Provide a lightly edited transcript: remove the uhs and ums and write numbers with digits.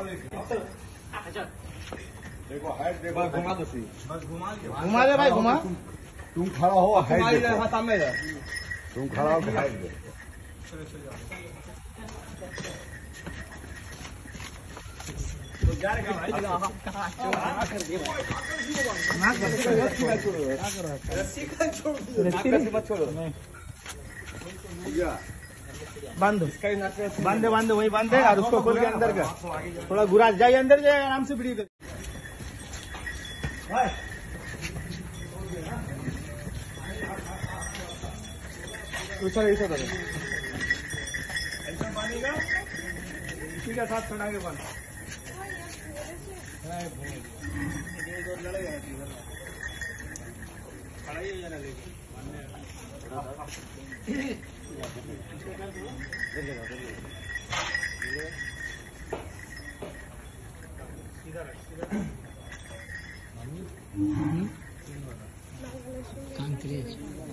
देखो हाइट देखो, घुमा दो सी, बस घुमा दे भाई, घुमा। तुम खड़ा हो, हाइट देखो, सामने तुम खड़ा हो के हाइट देखो। बांधो बांधे बांधे वही बांधे और उसको खोल के अंदर का थोड़ा घुरा जाइए, अंदर जाइए, आराम से वीडियो कर। इसी का साथ छोड़ा के बंद कांक्रीज